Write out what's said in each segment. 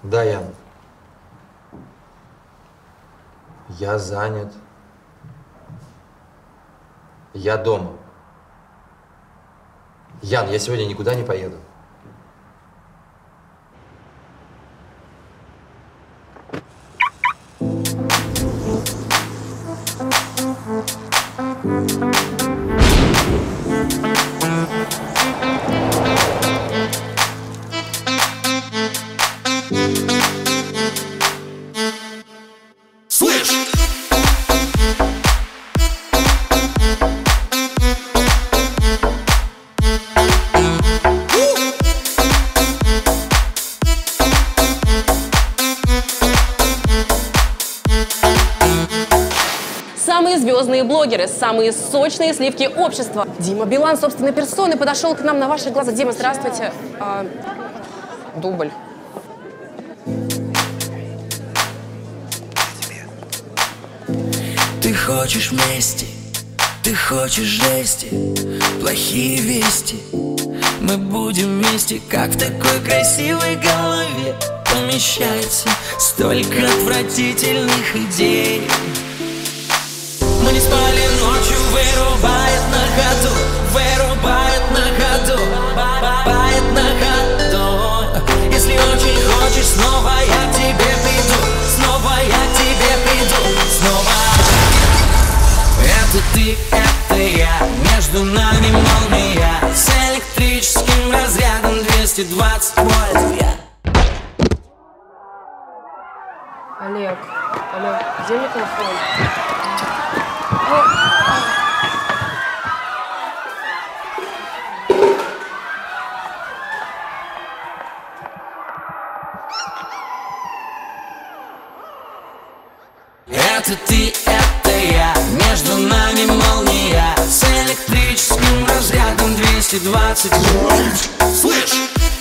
Да, Ян. Я занят. Я дома. Ян, я сегодня никуда не поеду. Самые звездные блогеры, самые сочные сливки общества. Дима Билан собственной персоной подошел к нам на ваших глазах. Дима, здравствуйте. Дубль. Ты хочешь мести, ты хочешь жести, плохие вести. Мы будем вместе, как в такой красивой голове помещается столько отвратительных идей. Мы не спали ночью, вырубает на ходу, вырубает на ходу, бает на ходу. Если очень хочешь, снова я к тебе приду, снова я к тебе приду, снова. Это ты, это я, между нами молния, с электрическим разрядом 220 вольт я. Олег, где микрофон? Это ты, это я, между нами молния, с электрическим разрядом 220 вольт. Слышь!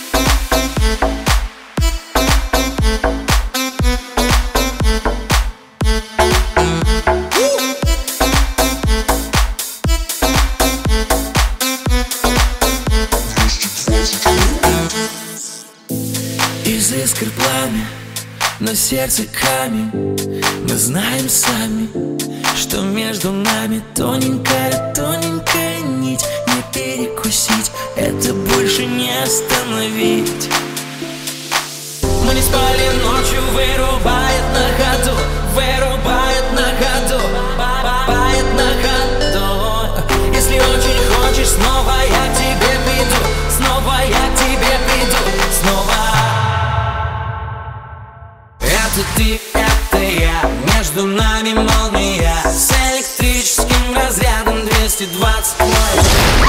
Из искр пламя, но сердце камень. Мы знаем сами, что между нами тоненькая, тоненькая нить. Не перекусить, это больше не остановить. Мы не спали ночью, вырубает на ходу, вырубает на ходу, бает на ходу. Если очень хочешь, снова я к тебе приду, снова я к тебе приду, снова. Это ты, это я, между нами молния, с электрическим разрядом 220 вольт.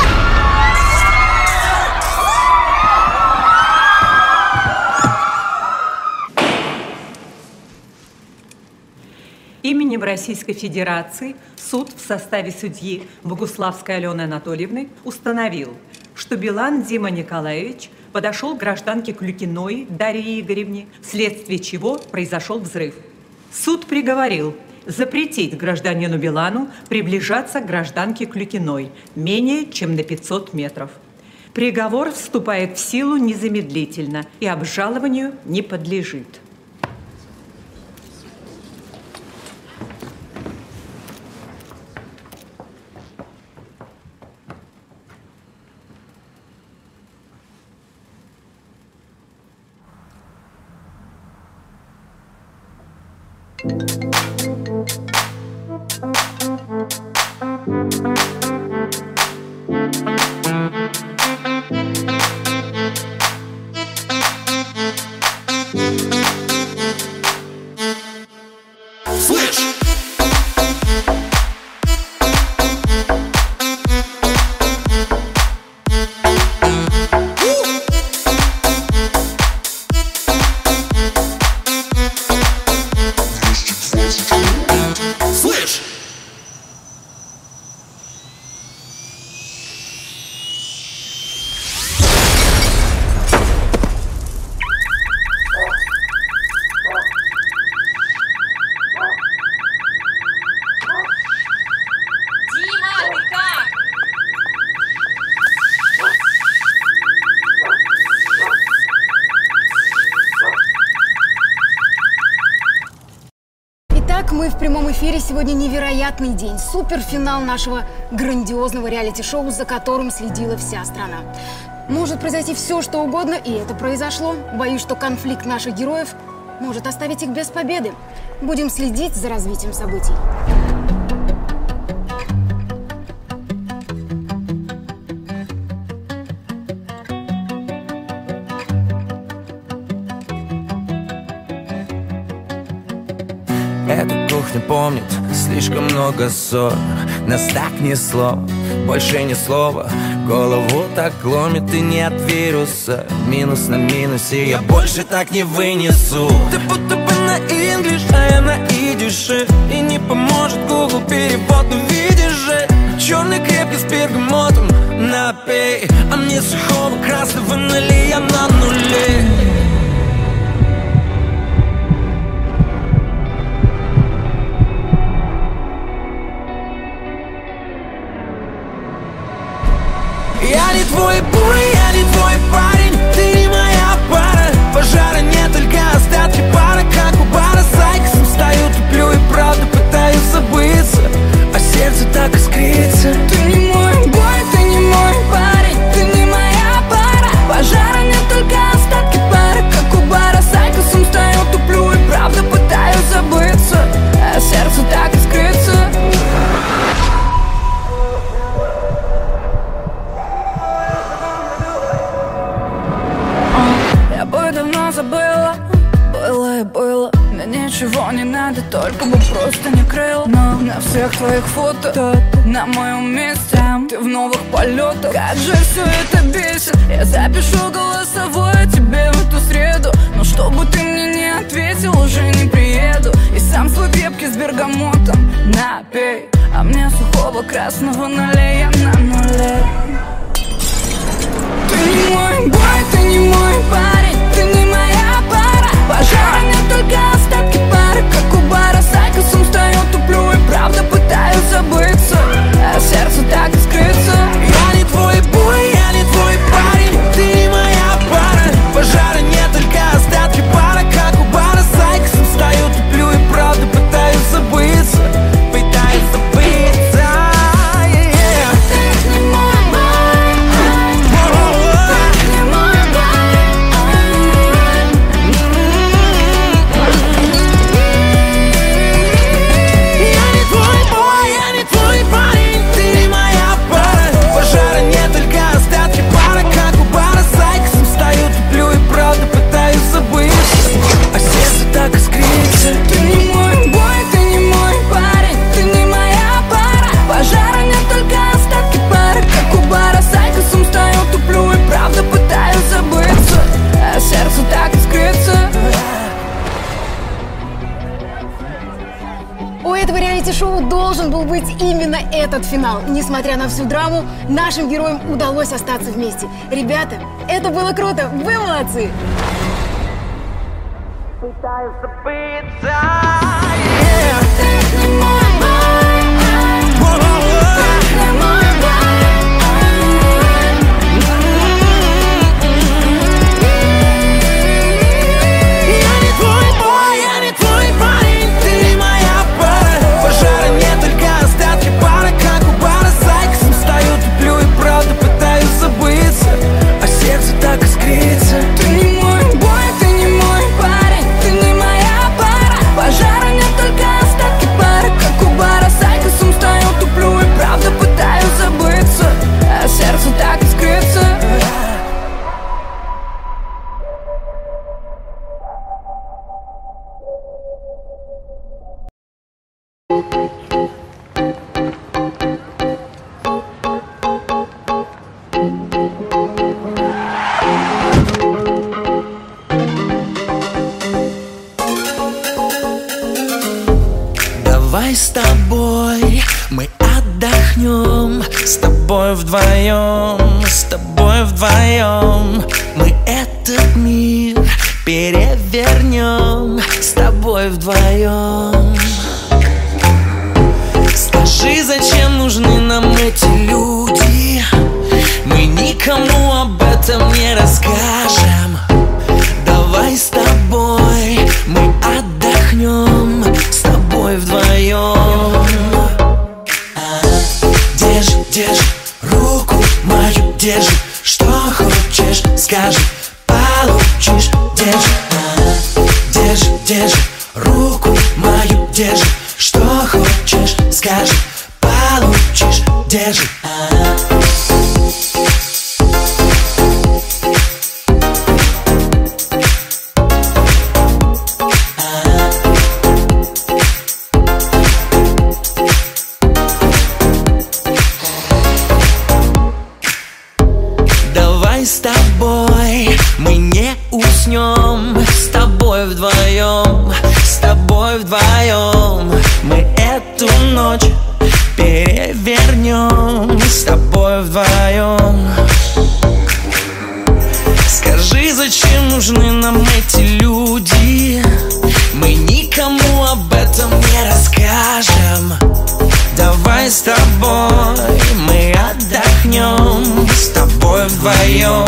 Именем Российской Федерации суд в составе судьи Богуславской Алены Анатольевны установил, что Билан Дима Николаевич подошел к гражданке Клюкиной Дарье Игоревне, вследствие чего произошел взрыв. Суд приговорил запретить гражданину Билану приближаться к гражданке Клюкиной менее чем на 500 метров. Приговор вступает в силу незамедлительно и обжалованию не подлежит. эфире сегодня невероятный день. Суперфинал нашего грандиозного реалити-шоу, за которым следила вся страна. Может произойти все, что угодно, и это произошло. Боюсь, что конфликт наших героев может оставить их без победы. Будем следить за развитием событий. Эта кухня помнит слишком много ссор. Нас так несло, больше ни слова. Голову так ломит и нет вируса. Минус на минусе, я больше так не вынесу. Ты будто бы на инглиш, а я на идише. И не поможет Google перевод, но видишь же черный крепкий с бергамотом напей. А мне сухого красного налей, я на нуле. Я не твой буй, я не твой парень, ты не моя пара. Пожара нет, только остатки пара. Как у бара с Айкосом стою, туплю и правда пытаюсь забыться, а сердце так искрится. Ты не мой бой, ты не мой парень, ты не моя пара. Пожара нет, только остатки пара. Как у бара с Айкосом стою, туплю и правда пытаюсь забыться, а сердце так искрится. Забыла, было и было. Мне ничего не надо, только бы просто не крыл. Но на всех твоих фото, на моем месте ты в новых полетах. Как же все это бесит. Я запишу голосовое тебе в эту среду, но чтобы ты мне не ответил, уже не приеду. И сам свой крепкий с бергамотом напей, а мне сухого красного налей, я на нуле. Ты не мой бой, ты не мой парень, ты не моя пара. Пожара нет, только остатки пары. Как у бара с Айкосом стою, туплю и правда пытаюсь забыться, а сердце так искрится. Я не твой буй, я не твой парень, ты не моя пара. Пожара нет, только остатки пара. Как у бара с Айкосом стою, туплю и правда пытаюсь забыться, пытаюсь забыться. Ты не мой бой, ты не мой бой. Я не твой бой, я не твой парень, ты не моя пара. Пожара нет, только остатки пара. Как у бара с Айкосом стою, туплю и правда пытаюсь забыться, а сердце так искрится. Ты не мой бой, ты не мой парень, ты не моя пара. Пожара нет, только остатки пары. Как у бара с Айкосом стою, туплю и правда пытаюсь забыться, а сердце так искрится. У этого реалити-шоу должен был быть именно этот финал. Несмотря на всю драму, нашим героям удалось остаться вместе. Ребята, это было круто, вы молодцы! Пытаюсь забыться. Ты не мой бой, ты не мой бой. Я не твой бой, я не твой парень, ты не моя пара. Пожара нет, только остатки пара. Как у бара с Айкосом стою, туплю и правда пытаюсь забыться, а сердце так искрится. Ты не мой бой, ты не мой парень, ты не моя пара. Пожара нет, только остатки пары. Как у бара с Айкосом стою, туплю и правда пытаюсь забыться, а сердце так искрится. Давай с тобой мы отдохнем, с тобой вдвоем, с тобой вдвоем. Мы этот мир перевернем, с тобой вдвоем. Скажи, зачем нужны нам эти люди? Мы никому об этом не расскажем. Давай с тобой мы отдохнем, с тобой вдвоем. держи, что хочешь, скажи, получишь. Держи, держи, держи, руку мою держи, что хочешь, скажи, получишь. Держи. С тобой мы не уснем, с тобой вдвоем, с тобой вдвоем мы эту ночь перевернем, с тобой вдвоем. Скажи, зачем нужны нам эти люди? Мы никому об этом не расскажем. Давай с тобой мы отдохнем, с тобой вдвоем.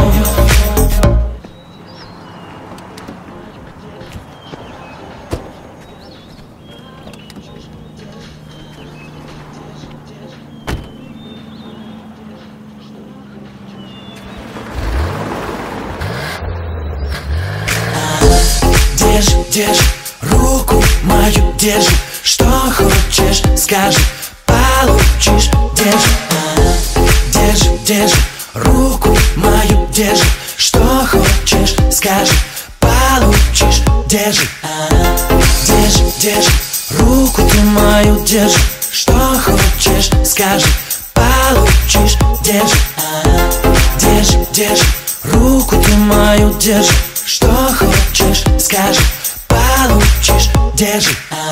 Держи, держи, руку мою держи, что хочешь, скажи, получишь. Держи, держи, держи, руку мою держи, что хочешь, скажи, получишь. Держи, держи, держи, руку ты мою держи, что хочешь, скажи, получишь. Держи, держи, держи, руку ты мою держи, что хочешь, скажи, получишь. Держи.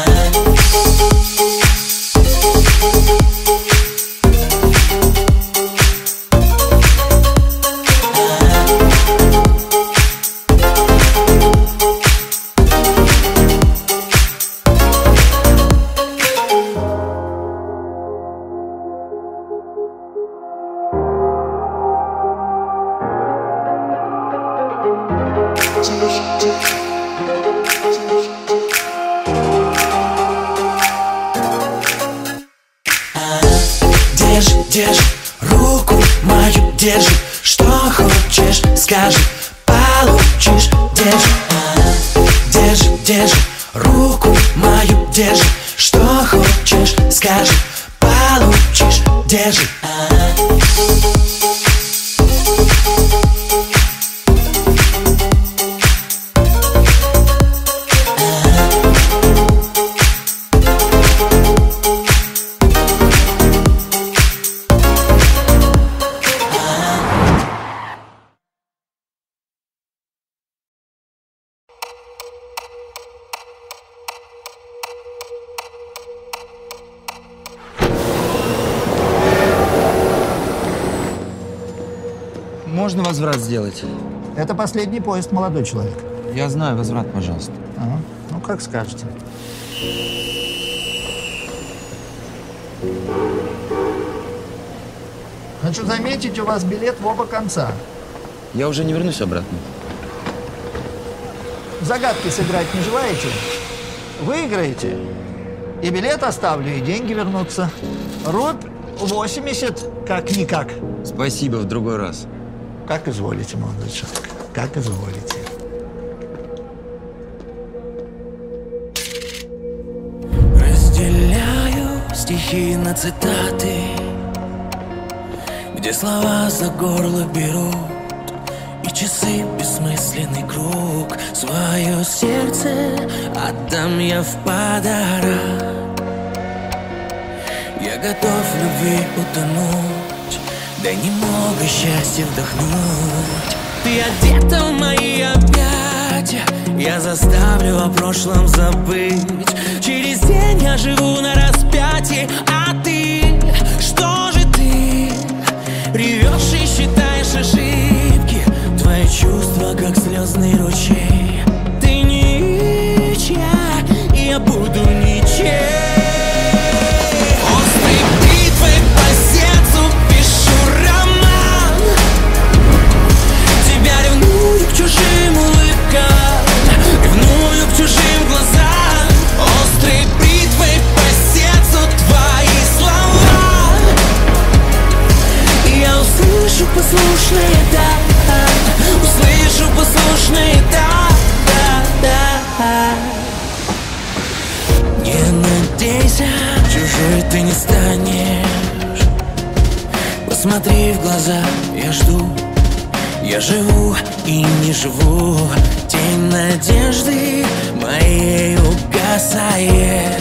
Держи, держи, руку мою держи, что хочешь, скажи, получишь. Держи, держи, держи, руку мою держи, что хочешь, скажи, получишь. Держи. Можно возврат сделать? Это последний поезд, молодой человек. Я знаю, возврат, пожалуйста. Ага. Ну, как скажете. Хочу заметить, у вас билет в оба конца. Я уже не вернусь обратно. В загадки сыграть не желаете? Выиграете. И билет оставлю, и деньги вернутся. Рубь 80, как-никак. Спасибо, в другой раз. Как изволите, молодой человек, как изволите. Разделяю стихи на цитаты, где слова за горло берут, и часы бессмысленный круг. Свое сердце отдам я в подарок. Я готов в любви утонуть, дай немного счастья вдохнуть. Ты одета в мои объятия, я заставлю о прошлом забыть. Через день я живу на распятии, а ты, что же ты? Ревешь и считаешь ошибки, твои чувства как слезный ручей. Ты ничья, и я буду ничем. Чужим улыбкам, ревную к чужим глазам, острой бритвой по сердцу твои слова. Посмотри в глаза, я жду. Я живу и не живу. Тень надежды моей угасает.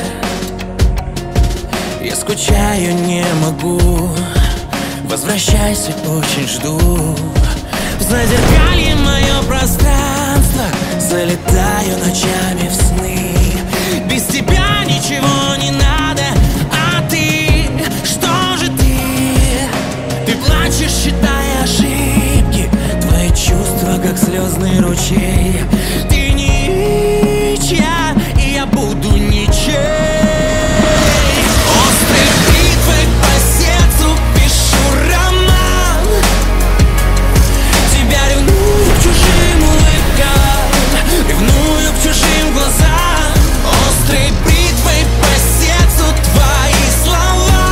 Я скучаю, не могу. Возвращайся, очень жду. В зазеркалье мое пространство. Залетаю ночами в сны. Без тебя ничего не надо. А ты, что же ты? Ты плачешь, считая ошибки. Твои чувства, как слезный ручей. Ты ничья, и я буду ничей. Острой бритвой по сердцу пишу роман. Тебя ревную к чужим улыбкам, ревную к чужим глазам. Острой бритвой по сердцу твои слова.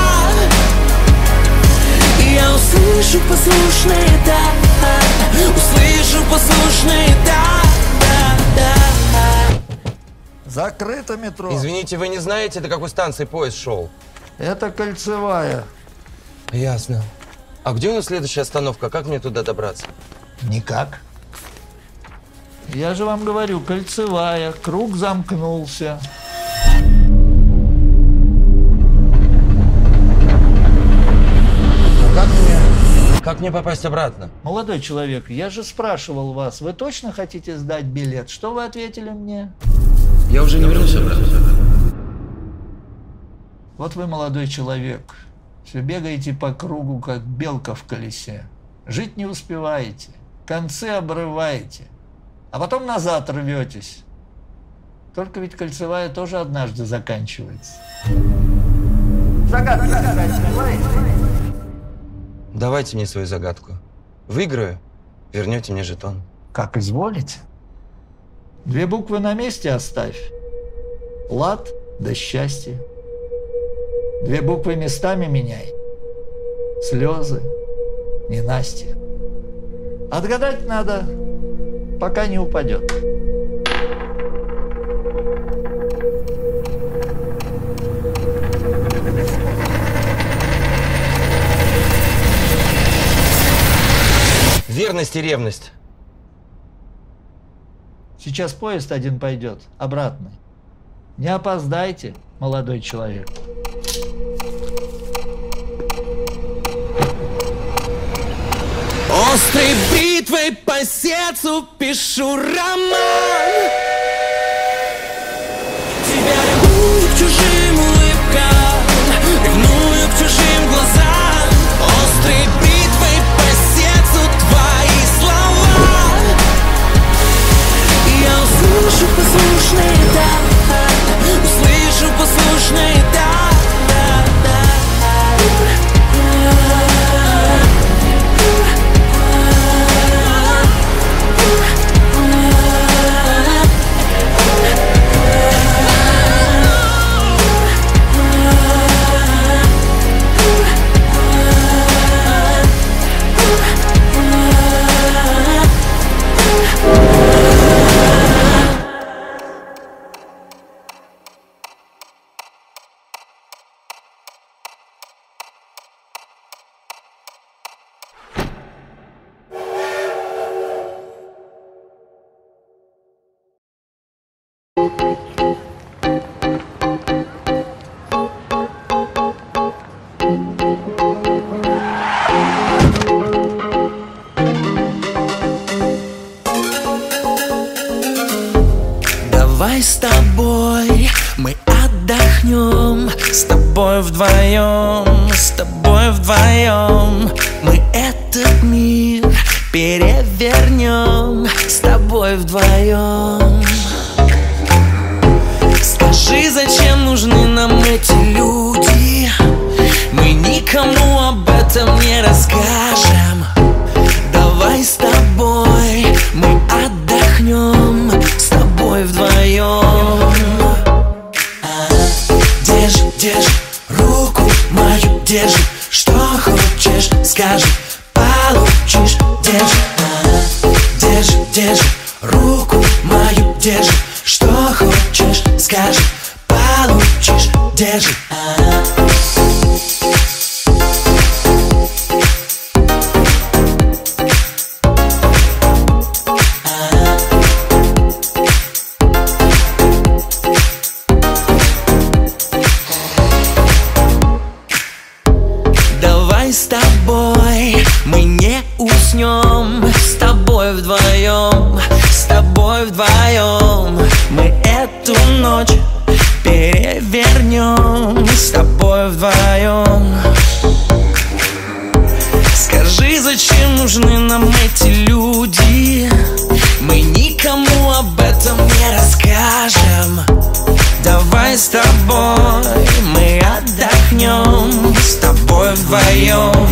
И я услышу послушные «да», услышу послушные «да». Закрыто метро. Извините, вы не знаете, до какой станции поезд шел? Это Кольцевая. Ясно. А где у нас следующая остановка? Как мне туда добраться? Никак. Я же вам говорю, Кольцевая. Круг замкнулся. Как мне попасть обратно? Молодой человек, я же спрашивал вас, вы точно хотите сдать билет? Что вы ответили мне? Я уже не вернусь обратно. Вот вы, молодой человек, все бегаете по кругу, как белка в колесе. Жить не успеваете, концы обрываете, а потом назад рветесь. Только ведь Кольцевая тоже однажды заканчивается. Загадку сказать желаете? Давайте мне свою загадку. Выиграю, вернете мне жетон. Как изволите. 2 буквы на месте оставь. Лад да счастье. 2 буквы местами меняй. Слезы, ненастье. Отгадать надо, пока не упадет. Верность и ревность. Сейчас поезд один пойдет, обратный. Не опоздайте, молодой человек. Острой бритвой по сердцу пишу роман. Тебя ревную к чужим улыбкам, ревную к чужим глазам. Острой бритвой по сердцу твои слова. И я услышу послушные «да», услышу послушные «да». Давай с тобой мы отдохнем, с тобой вдвоем мы этот мир перевернем, с тобой вдвоем. Скажи, зачем нужны нам эти люди? Мы никому об этом не расскажем. Давай с тобой мы отдохнем, с тобой вдвоем. Держи, держи руку мою, держи, что хочешь, скажи, получишь. Держи, держи, держи руку мою, держи, что хочешь, скажи, получишь. Держи. вдвоем, с тобой вдвоем, с тобой вдвоем. Мы эту ночь перевернем, с тобой вдвоем. Скажи, зачем нужны нам эти люди? Мы никому об этом не расскажем. Давай с тобой мы отдохнем, с тобой вдвоем.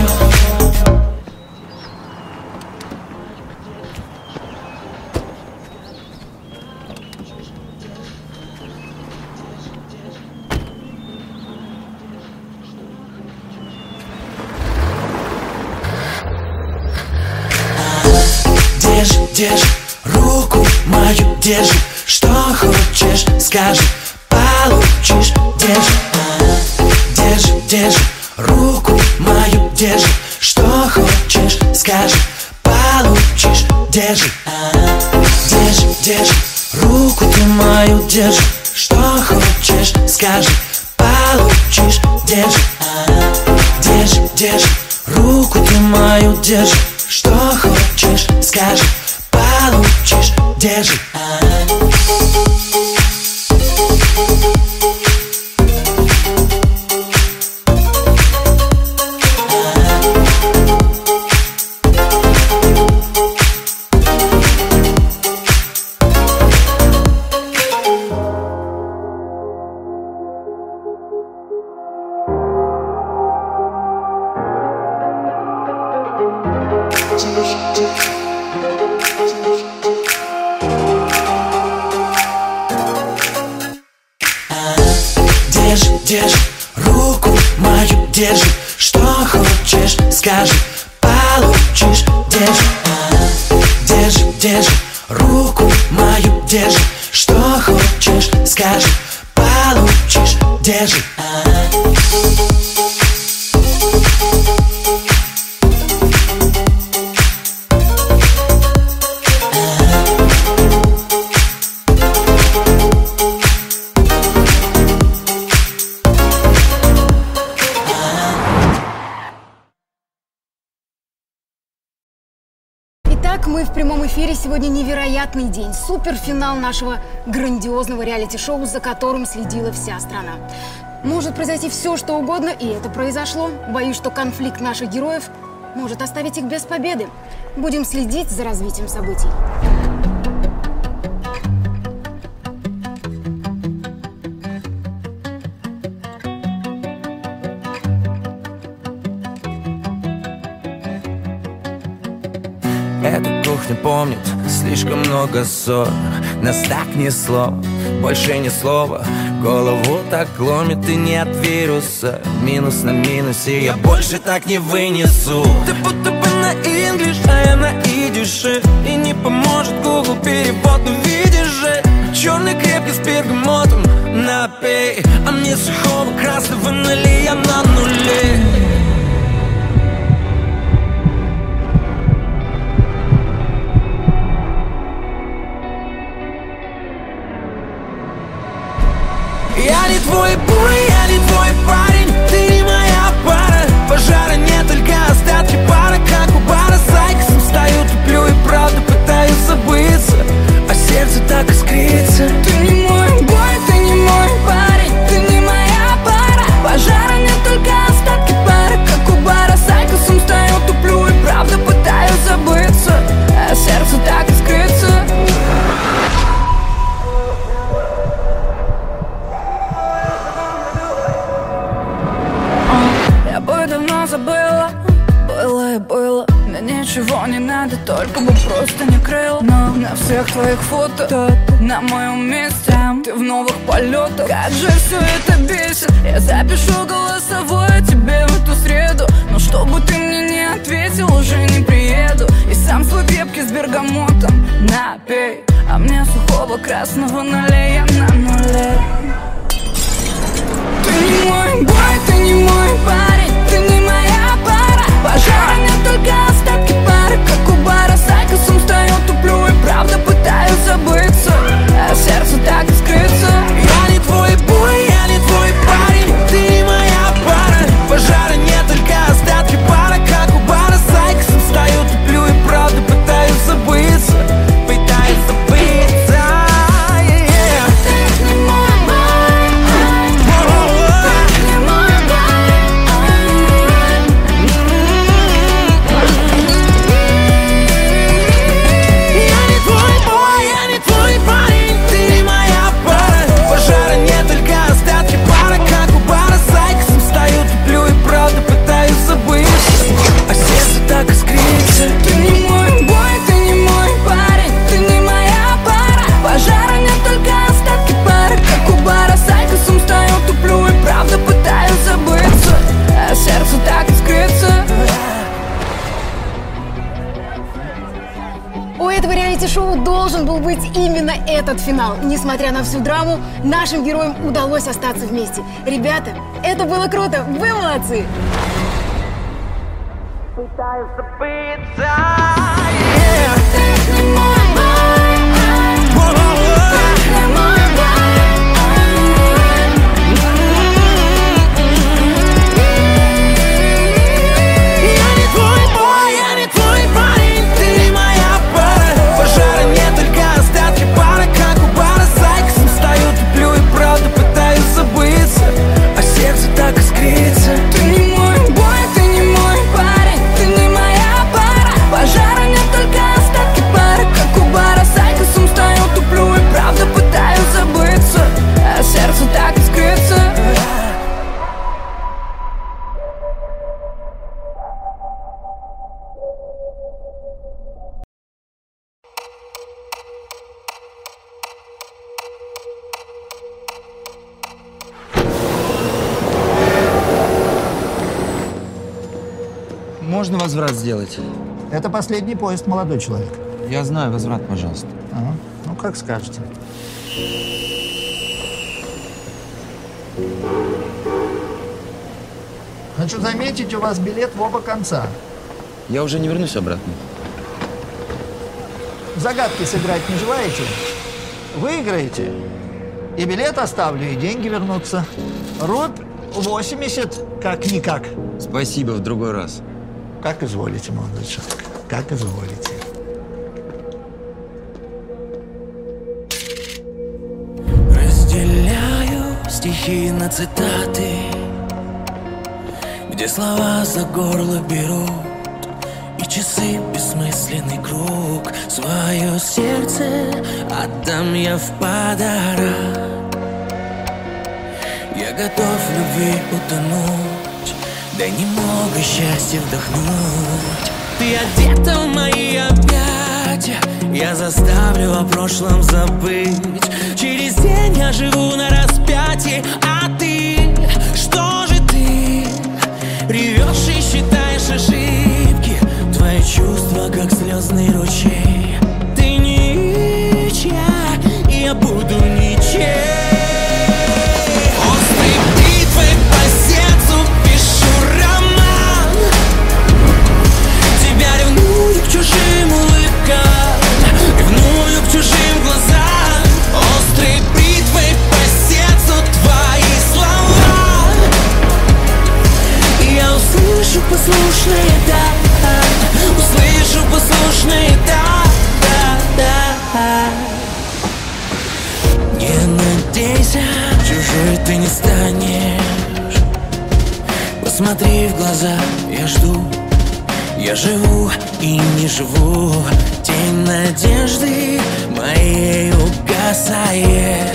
Держи, держи, руку мою держи. Что хочешь, скажи, получишь. Держи, держи, держи, руку мою держи. Что хочешь, скажи, получишь. Держи, держи, держи, руку ты мою держи. Что хочешь, скажи, получишь. Держи, держи, держи, руку ты мою держи. Что хочешь, скажи, получишь. Держи. Держи, держи, руку мою держи. Что хочешь, скажи, получишь. Держи, держи, держи, руку мою держи. Что хочешь, скажи, получишь. Держи. Итак, мы в прямом эфире. Сегодня невероятный день. Суперфинал нашего грандиозного реалити-шоу, за которым следила вся страна. Может произойти все, что угодно, и это произошло. Боюсь, что конфликт наших героев может оставить их без победы. Будем следить за развитием событий. Эта кухня помнит слишком много ссор. Нас так несло, больше ни слова. Голову так ломит и нет вируса. Минус на минусе, я больше так не вынесу. Ты будто бы на инглиш, а я на идише. И не поможет Google перевод, но видишь же. Черный крепкий с бергамотом напей. А мне сухого красного налей, я на нуле. Я не твой бой, я не твой парень, ты не моя пара. Пожара нет, только остатки пара. Как у бара с Айкосом стою, туплю и правда пытаюсь забыться, а сердце так искрится. Ты не мой бой, ты не мой парень, ты не моя пара. Пожара нет, только остатки пара. Как у бара с Айкосом стою, туплю и правда пытаюсь забыться, а сердце так искрится. Давно забыла, было и было. Мне ничего не надо, только бы просто не крыл. Но на всех твоих фото, на моем месте, ты в новых полетах. Как же все это бесит. Я запишу голосовое тебе в эту среду, но чтобы ты мне не ответил, уже не приеду. И сам свой крепкий с бергамотом напей, а мне сухого красного налей, я на нуле. Ты не мой бой, ты не мой парень, ты не моя пара. Пожара нет, только остатки пары. Как у бара с Айкосом стою, туплю и правда пытаюсь забыться, а сердце так искрится. Я не твой бой, я не твой парень, ты не моя пара. Пожара нет, только остатки пара. Как у бара с Айкосом стою, туплю и правда не мой бой, ты не мой парень, ты не моя пара. Пожара нет, только остатки пары. Как у бара с айкосом стою, туплю и правда пытаюсь забыться, а сердце так искрится. У этого реалити-шоу должен был быть именно этот финал. Несмотря на всю драму, нашим героям удалось остаться вместе. Ребята, это было круто, вы молодцы! Ты не мой бой, ты не мой парень, ты не моя пара. Пожара нет, только остатки пары. Как у бара с айкосом стою, туплю и правда пытаюсь забыться, а сердце так искрится. Можно возврат сделать? Это последний поезд, молодой человек. Я знаю, возврат, пожалуйста. Ага. Ну, как скажете. Хочу заметить, у вас билет в оба конца. Я уже не вернусь обратно. Загадки сыграть не желаете? Выиграете. И билет оставлю, и деньги вернутся. Рубь 80, как-никак. Спасибо, в другой раз. Как изволите, молодой человек, как изволите. Разделяю стихи на цитаты, где слова за горло берут, и часы бессмысленный круг. Свое сердце отдам я в подарок. Я готов в любви утонуть, дай немного счастья вдохнуть. Ты одета в мои объятия, я заставлю о прошлом забыть. Через день я живу на распятии, а ты, что же ты? Ревешь и считаешь ошибки, твои чувства как слезный ручей. Ты ничья, и я буду ничей. Чужим улыбкам, ревную к чужим глазам, острой бритвой по сердцу твои слова. И я услышу послушные «да», услышу послушные «да, да, да». Не надейся, чужой ты не станешь. Посмотри в глаза, я жду. Я живу и не живу, тень надежды моей угасает.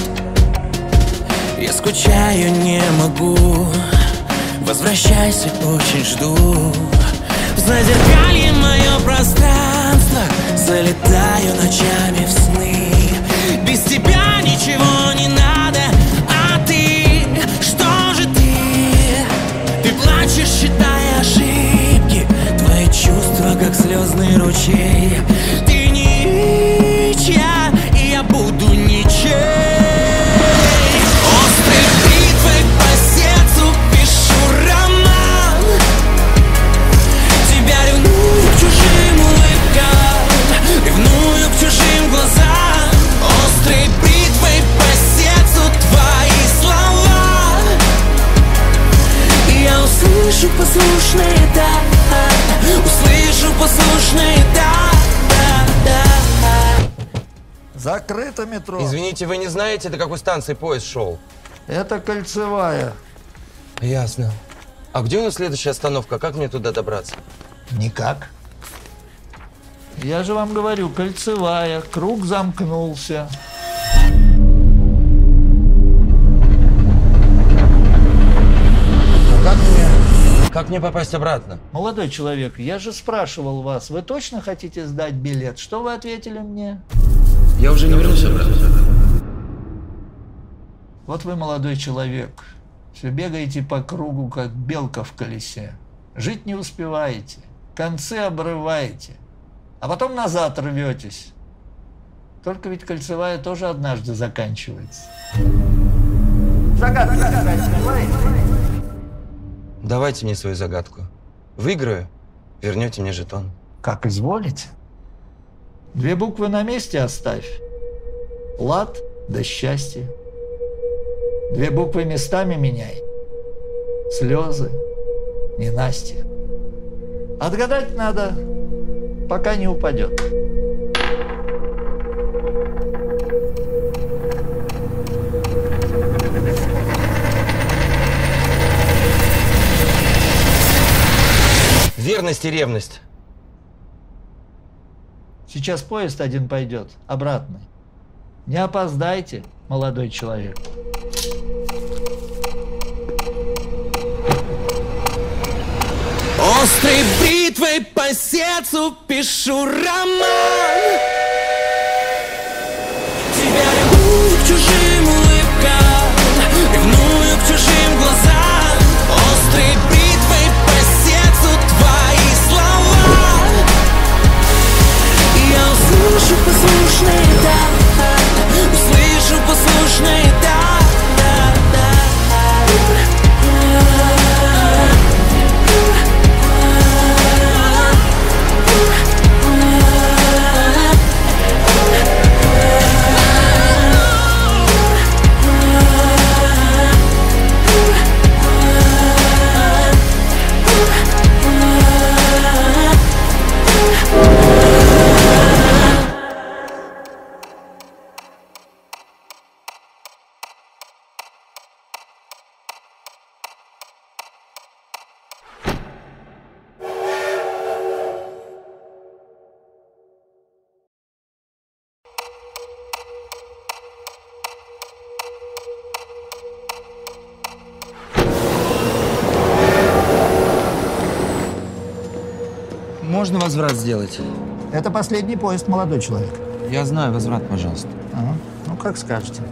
Я скучаю, не могу, возвращайся, очень жду. В зазеркалье мое пространство, залетаю ночами в сны. Без тебя ничего не надо, а ты, что же ты? Ты плачешь, считая ошибки, твои чувства, как слезный ручей. Ты ничья, и я буду ничей. Острой бритвой по сердцу пишу роман. Тебя ревную к чужим улыбкам, ревную к чужим глазам. Острой бритвой по сердцу твои слова. И я услышу послушные «да», услышу послушные «да, да, да». Закрыто метро. Извините, вы не знаете, до какой станции поезд шел? Это Кольцевая. Ясно. А где у нас следующая остановка? Как мне туда добраться? Никак. Я же вам говорю, Кольцевая. Круг замкнулся. Как мне Как мне попасть обратно? Молодой человек, я же спрашивал вас, вы точно хотите сдать билет? Что вы ответили мне? Я уже не вернусь обратно. Вот вы, молодой человек, все бегаете по кругу, как белка в колесе. Жить не успеваете, концы обрываете, а потом назад рветесь. Только ведь кольцевая тоже однажды заканчивается. Загадки гадать желаете? Давайте мне свою загадку. Выиграю, вернете мне жетон. Как изволите. 2 буквы на месте оставь. Лад да счастье. 2 буквы местами меняй. Слезы, ненастье. Отгадать надо, пока не упадет. Верность и ревность. Сейчас поезд один пойдет, обратный. Не опоздайте, молодой человек. Острой бритвой по сердцу пишу роман. Тебя ревную к чужим улыбкам, ревную к чужим глазам. Острой бритвой по сердцу твои слова. И я услышу послушные да, услышу послушные да. Можно возврат сделать? Это последний поезд, молодой человек. Я знаю, возврат, пожалуйста. Ага. Ну, как скажете.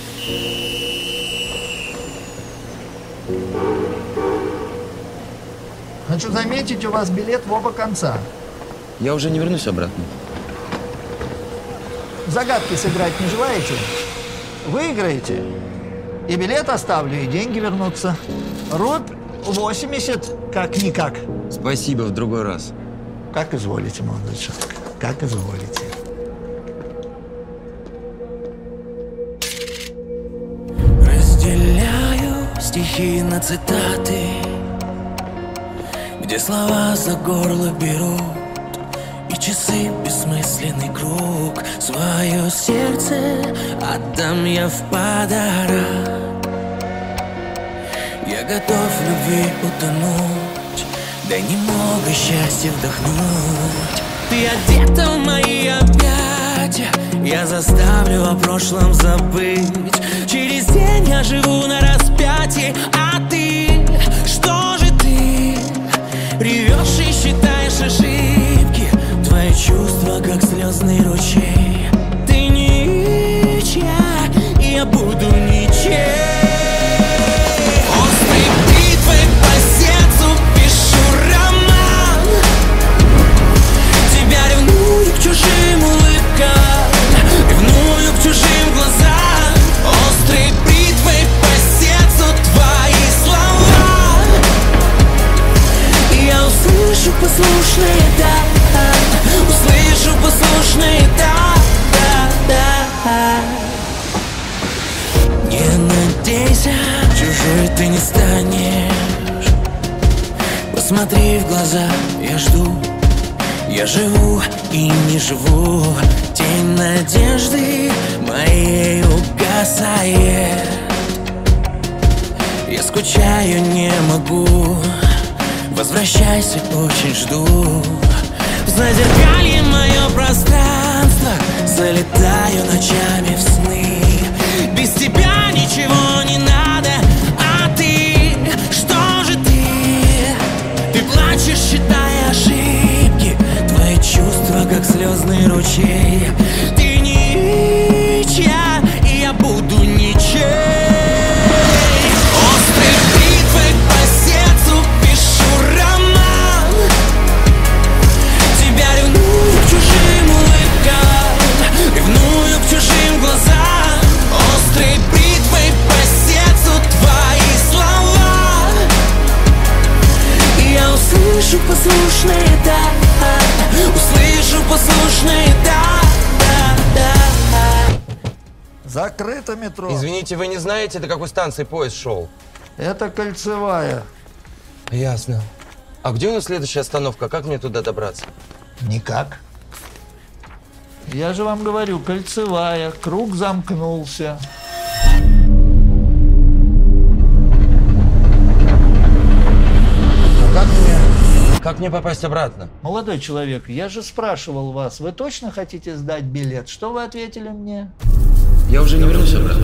Хочу заметить, у вас билет в оба конца. Я уже не вернусь обратно. Загадки сыграть не желаете? Выиграете. И билет оставлю, и деньги вернутся. Рубь 80, как-никак. Спасибо, в другой раз. Как изволите, молодой человек, как изволите. Разделяю стихи на цитаты, где слова за горло берут, и часы бессмысленный круг. Свое сердце отдам я в подарок. Я готов в любви утонуть, дай немного счастья вдохнуть. Ты одета в мои объятия, я заставлю о прошлом забыть. Через день я живу на распятии, а ты, что же ты? Ревешь и считаешь ошибки, твои чувства как слезный ручей. Ты ничья, и я буду ничем. Чужим улыбкам, ревную к чужим глазам. Острой бритвой по сердцу твои слова. И я услышу послушные да, услышу послушные да, да, да. Не надейся, чужой ты не станешь. Посмотри в глаза, я жду. Я живу и не живу, тень надежды моей угасает. Я скучаю, не могу, возвращайся, очень жду. В зазеркалье мое пространство, залетаю ночами в сны. Без тебя ничего не надо, а ты, что же ты? как слезный ручей. Ты ничья, и я буду ничей. Острой бритвой по сердцу пишу роман. Тебя ревную к чужим улыбкам, ревную к чужим глазам. Острой бритвой по сердцу твои слова. И я услышу послушные «да», услышу послушные «да». Закрыто метро. Извините, вы не знаете, до какой станции поезд шел? Это Кольцевая. Ясно. А где у нас следующая остановка? Как мне туда добраться? Никак. Я же вам говорю, Кольцевая. Круг замкнулся. Как мне попасть обратно? Молодой человек, я же спрашивал вас, вы точно хотите сдать билет? Что вы ответили мне? Я уже не вернусь обратно.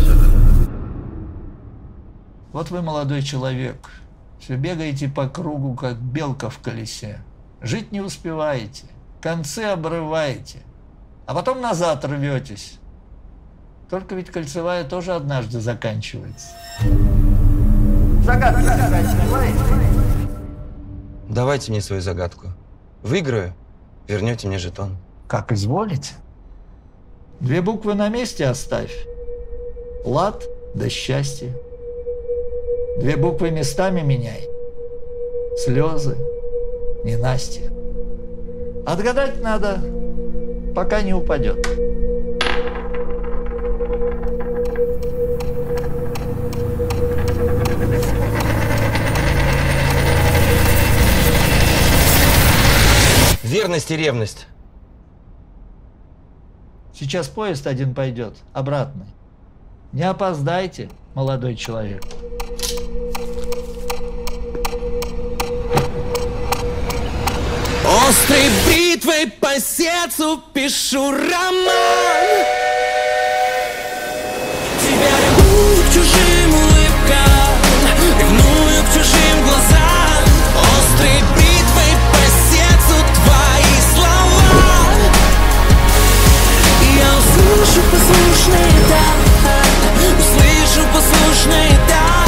Вот вы, молодой человек, все бегаете по кругу, как белка в колесе. Жить не успеваете, концы обрываете, а потом назад рветесь. Только ведь Кольцевая тоже однажды заканчивается. Загадку сказать желаете? Давайте мне свою загадку. Выиграю, вернете мне жетон. Как изволите. 2 буквы на месте оставь. Лад да счастье. 2 буквы местами меняй. Слезы, ненастье. Отгадать надо, пока не упадет. Верность и ревность. Сейчас поезд один пойдет, обратный. Не опоздайте, молодой человек. Острой бритвой по сердцу пишу роман. Тебя ревную к чужим улыбкам, ревную к чужим глазам. Острой бритвой по сердцу твои слова. И я услышу послушные «да», услышу послушные «да».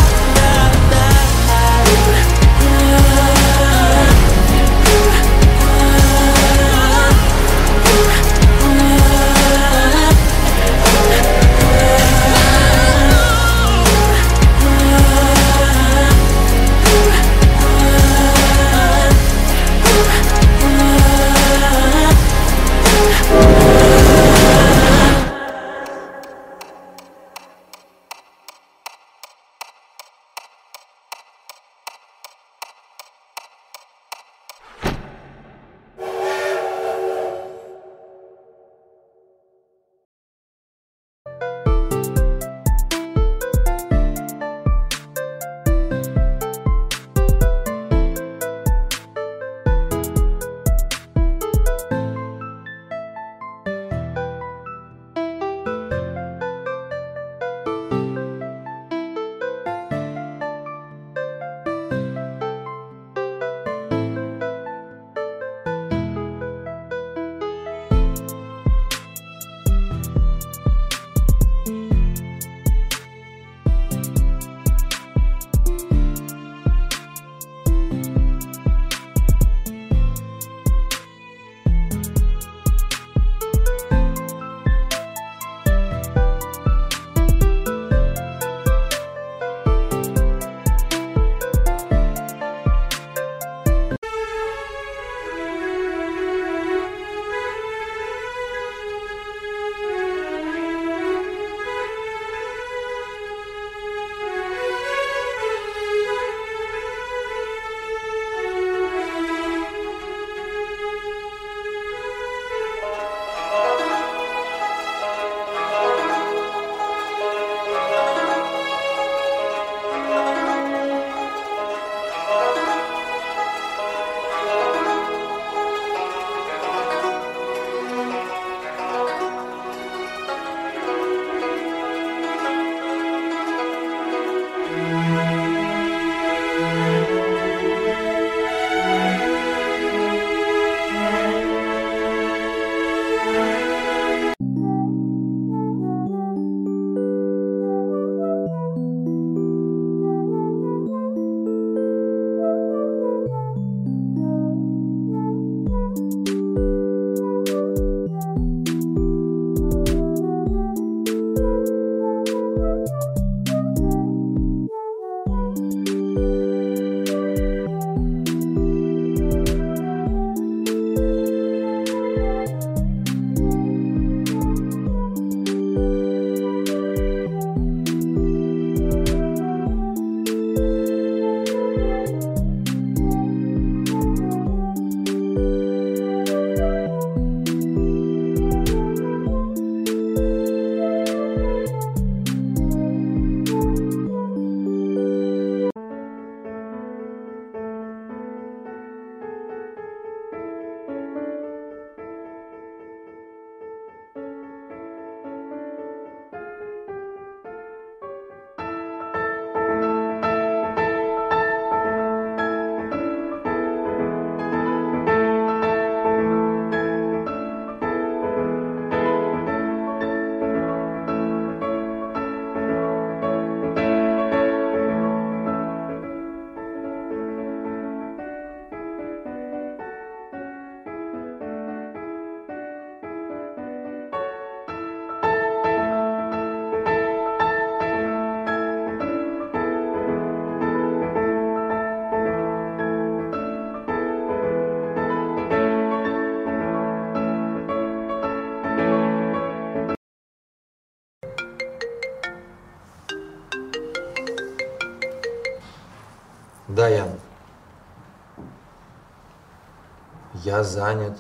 Да, Ян. Я занят.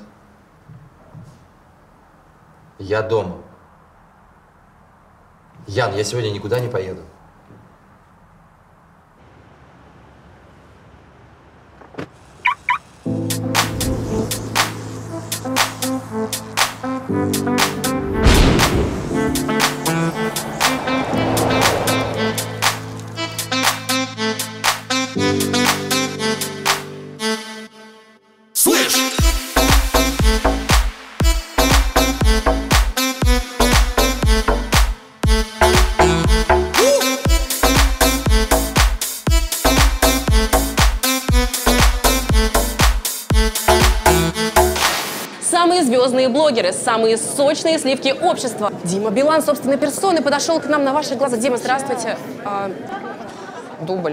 Я дома. Ян, я сегодня никуда не поеду. Самые звездные блогеры, самые сочные сливки общества. Дима Билан собственной персоной подошел к нам на ваших глазах. Дима, здравствуйте. Дубль.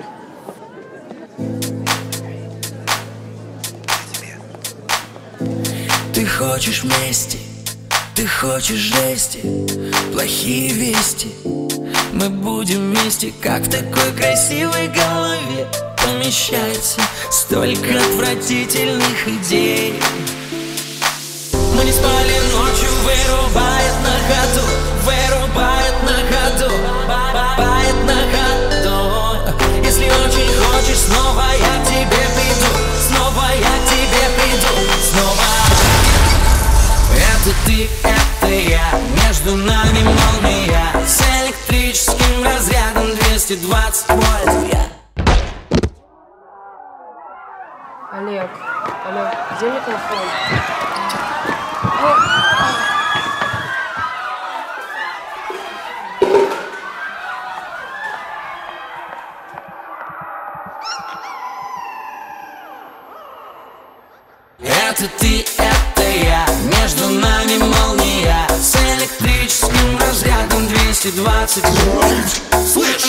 Ты хочешь мести, ты хочешь жести, плохие вести. Мы будем вместе, как в такой красивой голове помещается столько отвратительных идей. Мы не спали ночью, вырубает на ходу, вырубает на ходу, бает на ходу. Если очень хочешь, снова я к тебе приду, снова я к тебе приду, снова. Это ты, это я, между нами молния, с электрическим разрядом 220 вольт. Олег, где микрофон? Это ты, это я, между нами молния, с электрическим разрядом 220 вольт. Слышь!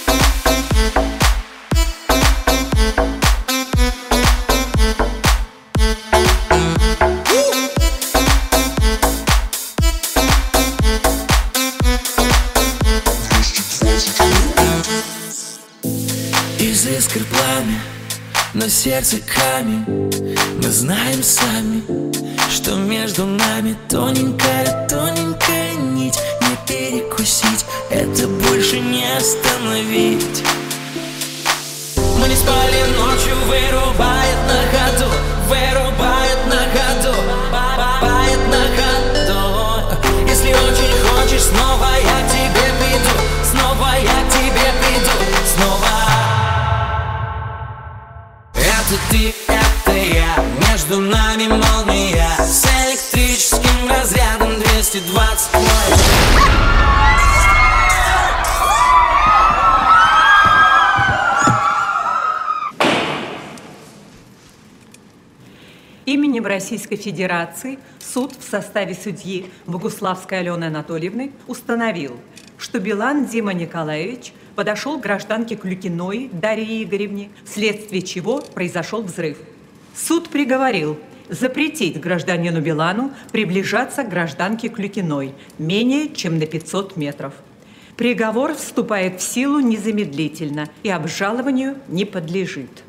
Из искр пламя, но сердце камень. Мы знаем сами, что между нами тоненькая, тоненькая нить. Не перекусить, это больше не остановить. Мы не спали ночью, вырубает на ходу, вырубает на ходу, бает на ходу. Если очень хочешь, снова я к тебе приду, снова я к тебе приду, снова. Это ты, это я, между нами молния, с электрическим разрядом 220 вольт. Именем Российской Федерации суд в составе судьи Богуславской Алены Анатольевны установил, что Билан Дима Николаевич подошел к гражданке Клюкиной Дарье Игоревне, вследствие чего произошел взрыв. Суд приговорил запретить гражданину Билану приближаться к гражданке Клюкиной менее чем на 500 метров. Приговор вступает в силу незамедлительно и обжалованию не подлежит.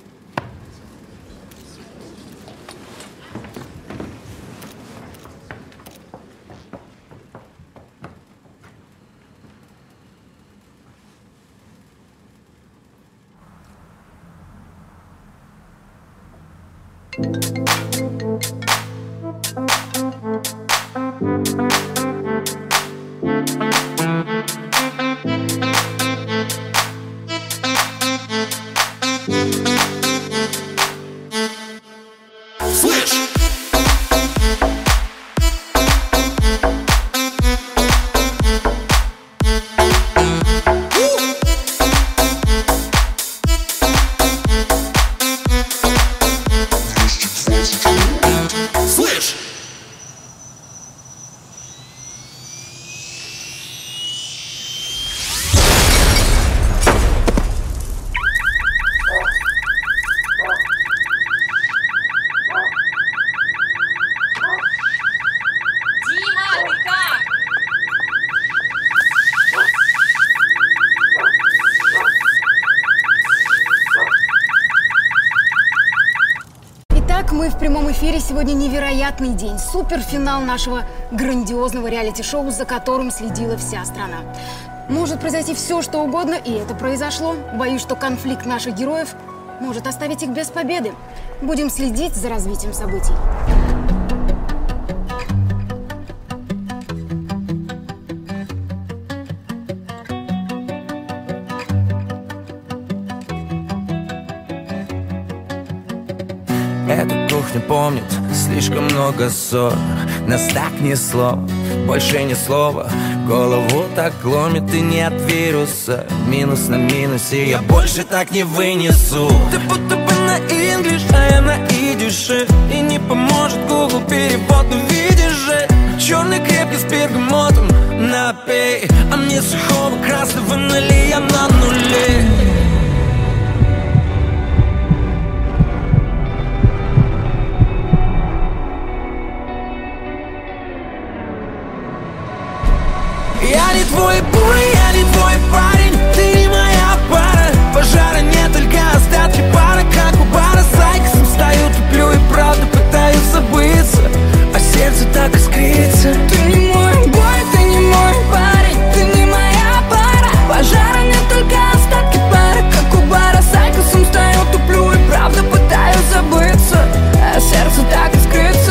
Виталий, сегодня невероятный день. Суперфинал нашего грандиозного реалити-шоу, за которым следила вся страна. Может произойти все, что угодно, и это произошло. Боюсь, что конфликт наших героев может оставить их без победы. Будем следить за развитием событий. Эта кухня помнит слишком много ссор. Нас так несло, больше ни слова. Голову так ломит и нет вируса. Минус на минусе, я больше так не вынесу. Ты будто бы на инглиш, а я на идише. И не поможет Google перевод, но видишь же, черный крепкий с бергамотом напей. А мне сухого красного налей, я на нуле. Я не твой буй, я не твой парень, ты не моя пара. Пожара нет, только остатки пара. Как у бара с Айкосом стою, туплю и правда пытаюсь забыться, а сердце так искрится. Ты не мой бой, ты не мой парень, ты не моя пара. Пожара нет, только остатки пара. Как у бара с Айкосом стою, туплю и правда пытаюсь забыться, а сердце так искрится.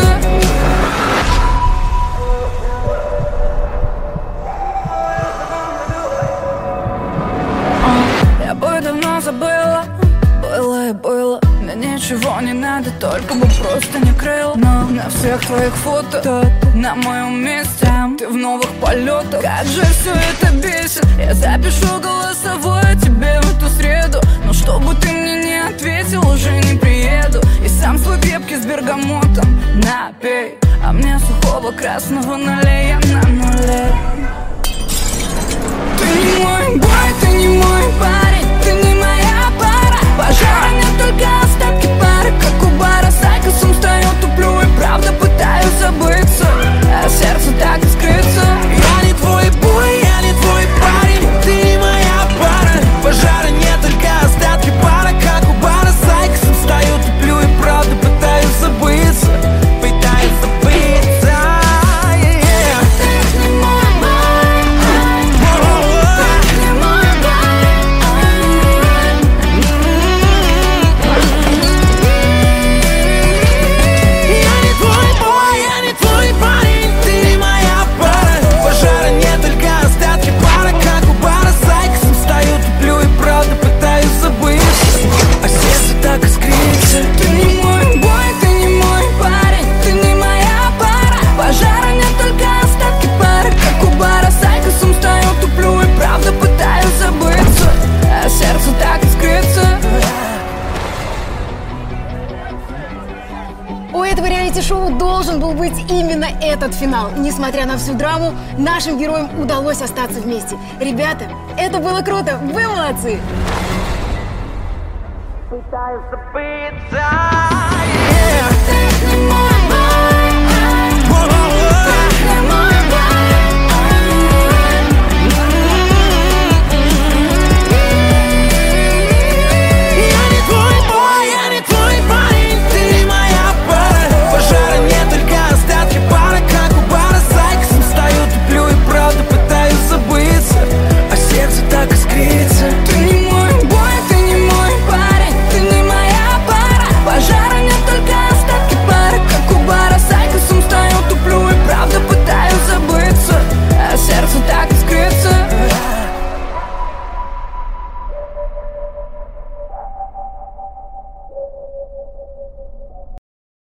Я бы давно забыла, было и было. Мне ничего не надо, только бы просто не крыл. Но на всех твоих фото, на моем месте, ты в новых полетах. Как же все это бесит. Я запишу голосовое тебе в эту среду, но чтобы ты мне не ответил, уже не приеду. И сам свой крепкий с бергамотом напей, а мне сухого красного налей, я на нуле. Ты не мой бой, ты не мой парень, ты не моя пара. Пожара нет, только остатки пары. Как у бара с Айкосом стою, туплю и правда пытаюсь забыться, а сердце так искрится. Я не твой бой, я не твой парень, ты не моя пара. Пожара нет, только остатки пара. Как у бара с Айкосом стою, туплю и правда пытаюсь забыться, пытаюсь забыться. Ты не мой бой, ты не мой парень, ты не моя пара. Пожара нет, только остатки пары. Как у бара с Айкосом стою, туплю и правда пытаюсь забыться, а сердце так искрится. У этого реалити-шоу должен был быть именно этот финал. Несмотря на всю драму, нашим героям удалось остаться вместе. Ребята, это было круто, вы молодцы! Пытаюсь забыться.